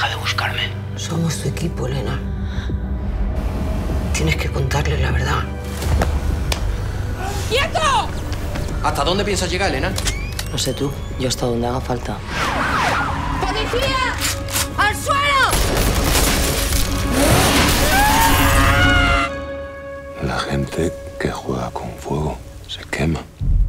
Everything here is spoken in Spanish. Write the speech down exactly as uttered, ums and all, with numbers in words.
Deja de buscarme. Somos tu equipo, Elena. Tienes que contarle la verdad. ¡Quieto! ¿Hasta dónde piensas llegar, Elena? No sé tú, yo hasta donde haga falta. ¡Policía! ¡Al suelo! La gente que juega con fuego se quema.